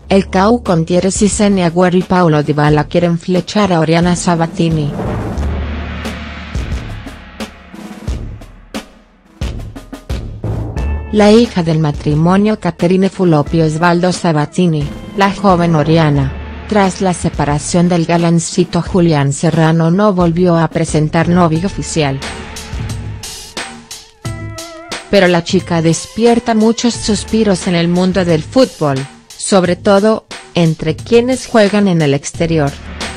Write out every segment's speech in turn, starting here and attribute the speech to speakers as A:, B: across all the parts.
A: El CAU con Thierry Henry, Agüero y Paulo Dybala quieren flechar a Oriana Sabatini. La hija del matrimonio Caterine Fulopio Osvaldo Sabatini, la joven Oriana, tras la separación del galancito Julián Serrano no volvió a presentar novio oficial. Pero la chica despierta muchos suspiros en el mundo del fútbol, sobre todo, entre quienes juegan en el exterior.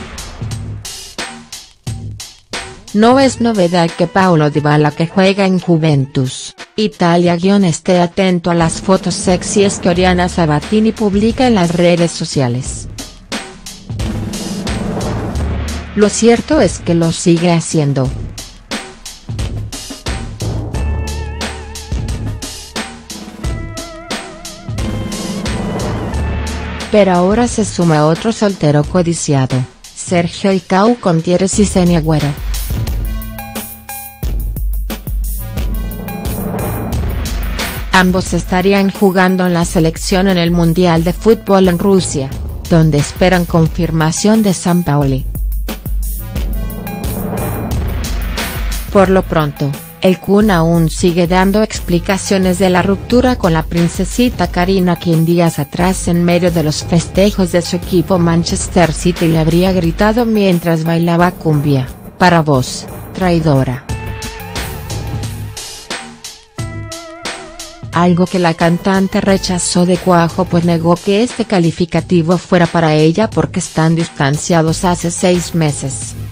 A: No es novedad que Paulo Dybala, que juega en Juventus, Italia, esté atento a las fotos sexys que Oriana Sabatini publica en las redes sociales. Lo cierto es que lo sigue haciendo. Pero ahora se suma otro soltero codiciado, Sergio Icao con Thierry Henry, Agüero. Ambos estarían jugando en la selección en el Mundial de Fútbol en Rusia, donde esperan confirmación de Sampaoli. Por lo pronto, el Kun aún sigue dando explicaciones de la ruptura con la princesita Karina, quien días atrás en medio de los festejos de su equipo Manchester City le habría gritado mientras bailaba cumbia: "Para vos, traidora". Algo que la cantante rechazó de cuajo, pues negó que este calificativo fuera para ella porque están distanciados hace 6 meses.